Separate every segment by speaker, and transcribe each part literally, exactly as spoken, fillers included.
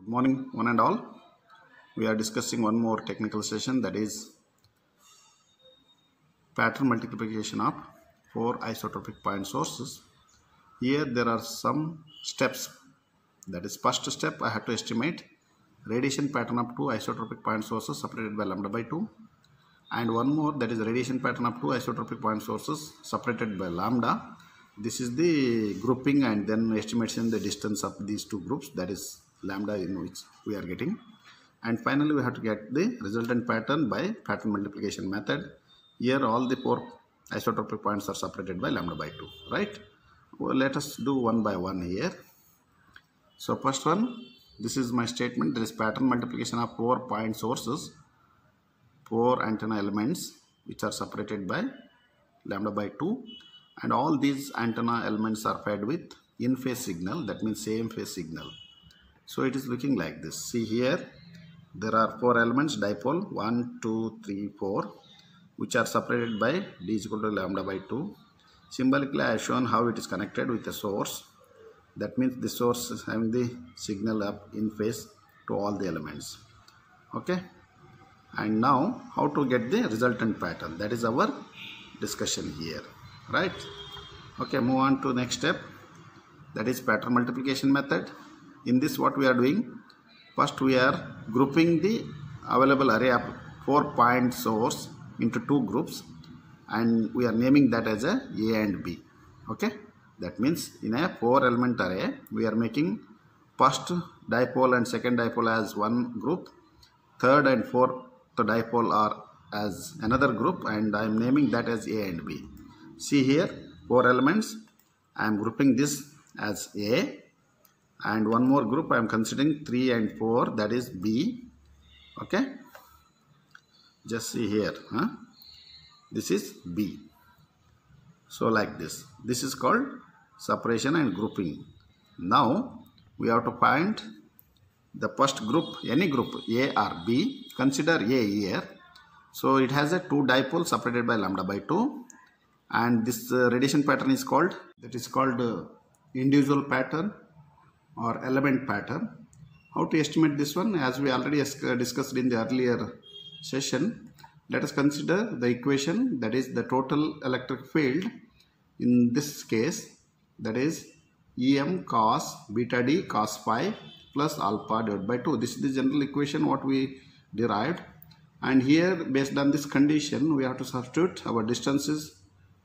Speaker 1: Good morning, one and all. We are discussing one more technical session, that is pattern multiplication of four isotropic point sources. Here there are some steps. That is, first step, I have to estimate radiation pattern of two isotropic point sources separated by lambda by two, and one more, that is radiation pattern of two isotropic point sources separated by lambda. This is the grouping and then estimation the distance of these two groups, that is lambda in which we are getting. And finally we have to get the resultant pattern by pattern multiplication method. Here all the four isotropic points are separated by lambda by two, right? Well, let us do one by one here. So first one, this is my statement. There is pattern multiplication of four point sources, four antenna elements which are separated by lambda by two, and all these antenna elements are fed with in phase signal, that means same phase signal. So it is looking like this. See here, there are four elements dipole, one, two, three, four, which are separated by d is equal to lambda by two. Symbolically I have shown how it is connected with a source. That means the source is having the signal up in phase to all the elements. Okay. And now how to get the resultant pattern, that is our discussion here, right? Okay, move on to next step, that is pattern multiplication method. In this what we are doing, first we are grouping the available array of four point source into two groups, and we are naming that as a A and B. Okay, that means in a four element array we are making first dipole and second dipole as one group, third and fourth dipole are as another group, and I am naming that as A and B. See here, four elements, I am grouping this as A, and one more group I am considering three and four, that is B. Okay, just see here, huh? This is B. So like this, this is called separation and grouping. Now we have to find the first group, any group A or B. Consider A here. So it has a two dipoles separated by lambda by two, and this uh, radiation pattern is called, that is called uh, individual pattern or element pattern. How to estimate this one? As we already discussed in the earlier session, let us consider the equation, that is the total electric field in this case, that is Em cos beta d cos phi plus alpha divided by two. This is the general equation what we derived, and here based on this condition we have to substitute our distances.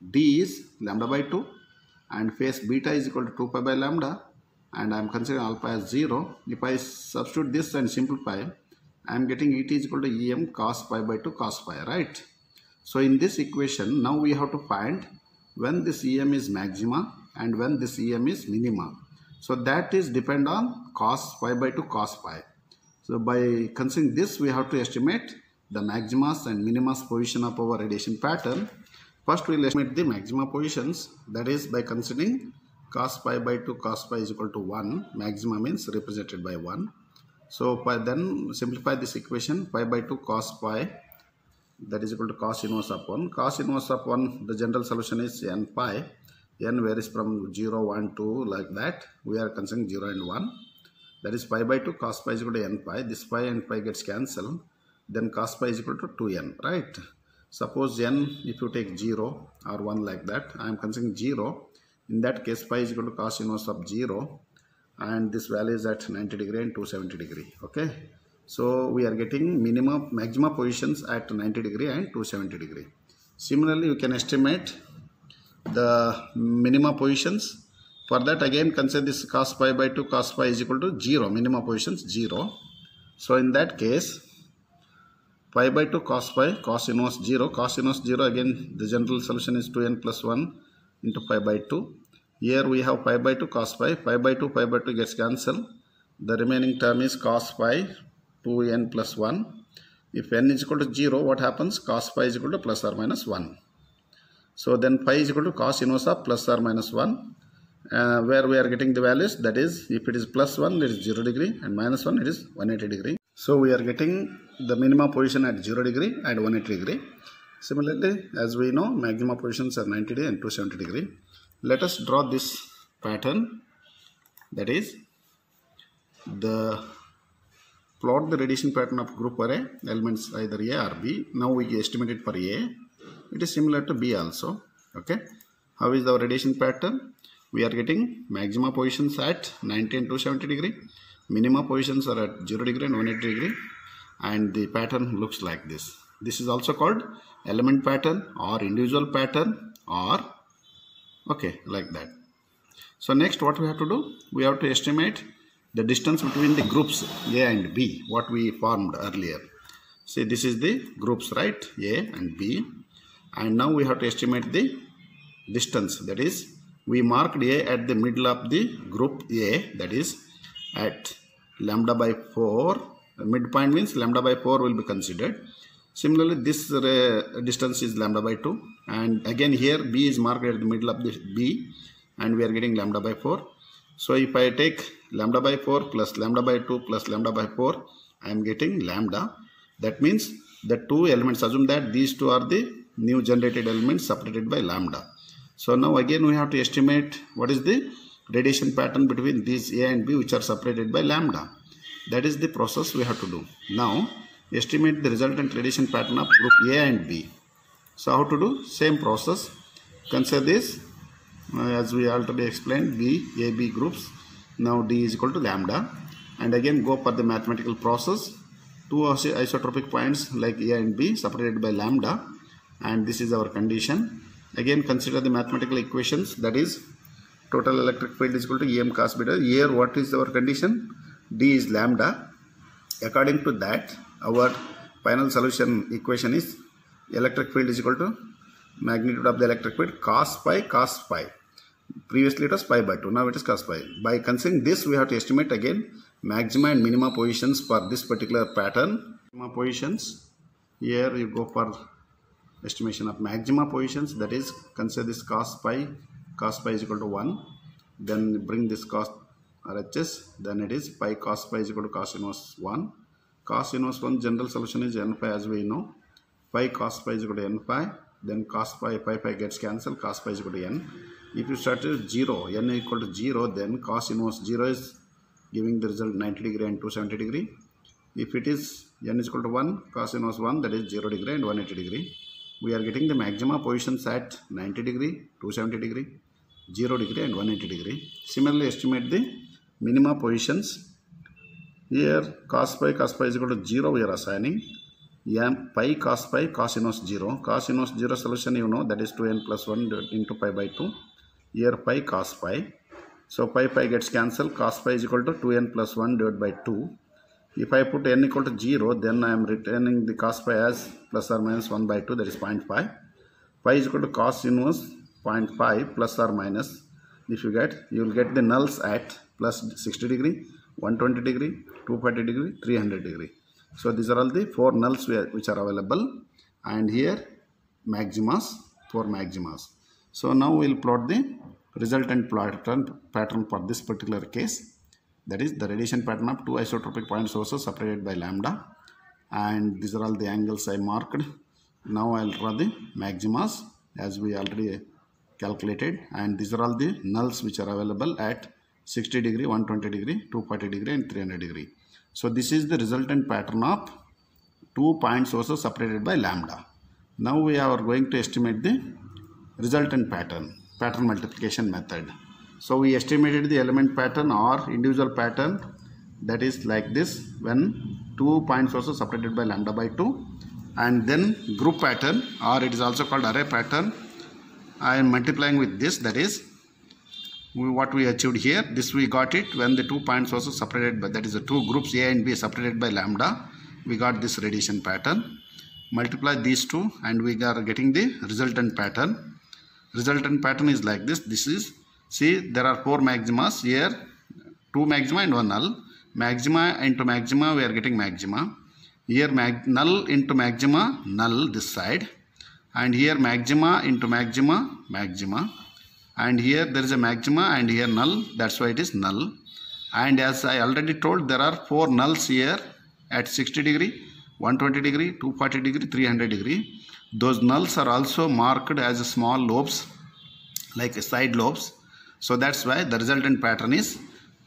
Speaker 1: D is lambda by two and phase beta is equal to two pi by lambda, and I am considering alpha as zero. If I substitute this and simplify, I am getting Et is equal to Em cos pi by two cos phi, right? So in this equation now we have to find when this Em is maxima and when this Em is minima. So that is depend on cos pi by two cos pi. So by considering this we have to estimate the maximas and minimas position of our radiation pattern. First we will estimate the maxima positions, that is by considering cos pi by two cos pi is equal to one. Maxima means represented by one. So by then simplify this equation, pi by two cos pi, that is equal to cos inverse of one. Cos inverse of one, the general solution is n pi. N varies from zero, one, two, like that. We are considering zero and one. That is pi by two cos pi is equal to n pi. This pi and pi gets cancelled. Then cos pi is equal to two n, right? Suppose n, if you take zero or one like that, I am considering zero. In that case, pi is equal to cos inverse of zero, and this value is at ninety degree and two hundred seventy degree. Okay, so we are getting minimum maxima positions at ninety degree and two hundred seventy degree. Similarly, you can estimate the minima positions. For that again consider this cos pi by two cos pi is equal to zero, minima positions zero. So in that case, pi by two cos pi, cos inverse zero, cos inverse zero, again the general solution is two n plus one into pi by two. Here we have pi by two cos pi, pi by two, pi by two gets cancelled. The remaining term is cos pi two n plus one. If n is equal to zero, what happens? Cos pi is equal to plus or minus one. So then pi is equal to cos inverse of plus or minus one. Uh, where we are getting the values, that is if it is plus one it is zero degree and minus one it is one hundred eighty degree. So we are getting the minima position at zero degree and one hundred eighty degree. Similarly, as we know, maxima positions are ninety degree and two hundred seventy degree. Let us draw this pattern, that is the plot the radiation pattern of group array elements either A or B. Now we estimate it for A. It is similar to B also. Okay. How is our radiation pattern? We are getting maxima positions at ninety and two hundred seventy degree. Minima positions are at zero degree and one hundred eighty degree. And the pattern looks like this. This is also called element pattern or individual pattern or okay, like that. So next what we have to do? We have to estimate the distance between the groups A and B, what we formed earlier. See, this is the groups, right? A and B. And now we have to estimate the distance. That is, we marked A at the middle of the group A, that is at lambda by four. Midpoint means lambda by four will be considered. Similarly, this uh, distance is lambda by two. And again here B is marked at the middle of the B and we are getting lambda by four. So if I take lambda by four plus lambda by two plus lambda by four, I am getting lambda. That means the two elements, assume that these two are the new generated elements separated by lambda. So now again we have to estimate what is the radiation pattern between these A and B which are separated by lambda. That is the process we have to do. Now estimate the resultant radiation pattern of group A and B. So how to do? Same process. Consider this. Uh, as we already explained, B, A, B groups. Now D is equal to lambda. And again go for the mathematical process. Two isotropic points like A and B separated by lambda. And this is our condition. Again consider the mathematical equations. That is, total electric field is equal to E M cos beta. Here what is our condition? D is lambda. According to that, our final solution equation is electric field is equal to magnitude of the electric field cos pi cos pi. Previously it was pi by two, now it is cos pi. By considering this, we have to estimate again maxima and minima positions for this particular pattern. Maxima positions, here you go for estimation of maxima positions, that is consider this cos pi, cos pi is equal to one, then bring this cos R H S, then it is pi cos pi is equal to cos inverse one. Cos inverse one general solution is n pi as we know. Pi cos pi is equal to n pi, then cos pi, pi pi gets cancelled, cos pi is equal to n. If you start with zero, n equal to zero, then cos inverse zero is giving the result ninety degree and two hundred seventy degree. If it is n is equal to one, cos inverse one, that is zero degree and one hundred eighty degree. We are getting the maxima positions at ninety degree, two hundred seventy degree, zero degree and one hundred eighty degree. Similarly, estimate the minima positions. Here cos pi, cos pi is equal to zero we are assigning. M pi cos pi, cos inverse zero. Cos inverse zero solution you know, that is two n plus one into pi by two. Here pi cos pi. So pi pi gets cancelled. Cos pi is equal to two n plus one divided by two. If I put n equal to zero, then I am returning the cos pi as plus or minus one by two, that is zero point five. Pi is equal to cos inverse zero point five plus or minus. If you get, you will get the nulls at plus sixty degree, one hundred twenty degree, two hundred forty degree, three hundred degree. So these are all the four nulls which are available, and here maximas, four maximas. So now we will plot the resultant pattern, pattern for this particular case. That is the radiation pattern of two isotropic point sources separated by lambda, and these are all the angles I marked. Now I will draw the maximas as we already calculated, and these are all the nulls which are available at sixty degree, one hundred twenty degree, two hundred forty degree and three hundred degree. So this is the resultant pattern of two point sources separated by lambda. Now we are going to estimate the resultant pattern, pattern multiplication method. So we estimated the element pattern or individual pattern, that is like this, when two point sources separated by lambda by two, and then group pattern, or it is also called array pattern. I am multiplying with this, that is we, what we achieved here. This we got it when the two point sources separated by, that is the two groups A and B separated by lambda, we got this radiation pattern. Multiply these two and we are getting the resultant pattern. Resultant pattern is like this. This is, see, there are four maximas here, two maxima and one null. Maxima into maxima we are getting maxima. Here mag null into maxima, null this side, and here maxima into maxima, maxima, and here there is a maxima and here null, that's why it is null. And as I already told, there are four nulls here at sixty degree, one hundred twenty degree, two hundred forty degree, three hundred degree. Those nulls are also marked as small lobes, like side lobes. So that's why the resultant pattern is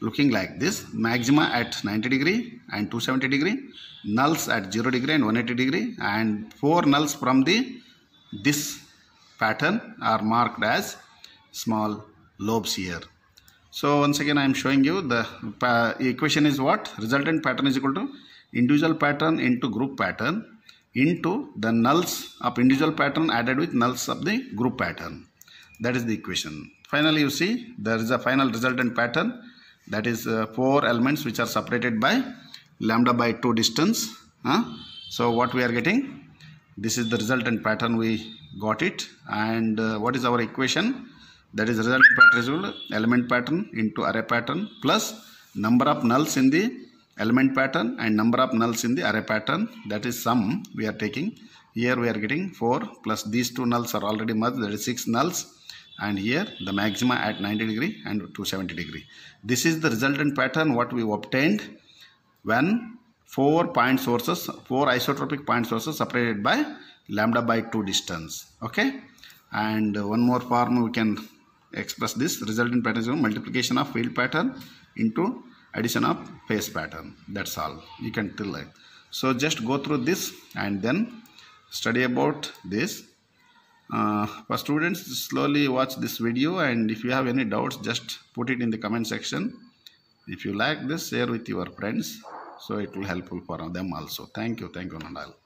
Speaker 1: looking like this. Maxima at ninety degree and two hundred seventy degree, nulls at zero degree and one hundred eighty degree, and four nulls from the this pattern are marked as small lobes here. So once again I am showing you the equation is what? Resultant pattern is equal to individual pattern into group pattern into the nulls of individual pattern added with nulls of the group pattern. That is the equation. Finally you see there is a final resultant pattern, that is uh, four elements which are separated by lambda by two distance. Huh? So what we are getting? This is the resultant pattern, we got it. And uh, what is our equation? That is resultant pattern is equal to element pattern into array pattern plus number of nulls in the element pattern and number of nulls in the array pattern. That is sum we are taking. Here we are getting four plus these two nulls are already merged, that is six nulls. And here the maxima at ninety degree and two hundred seventy degree. This is the resultant pattern what we obtained when four point sources, four isotropic point sources separated by lambda by two distance. Okay. And one more form we can express this resultant pattern is multiplication of field pattern into addition of phase pattern. That's all you can tell. Like so just go through this and then study about this. Uh, for students, slowly watch this video, and if you have any doubts just put it in the comment section. If you like this, share with your friends, so it will helpful for them also. Thank you. Thank you, Nandal.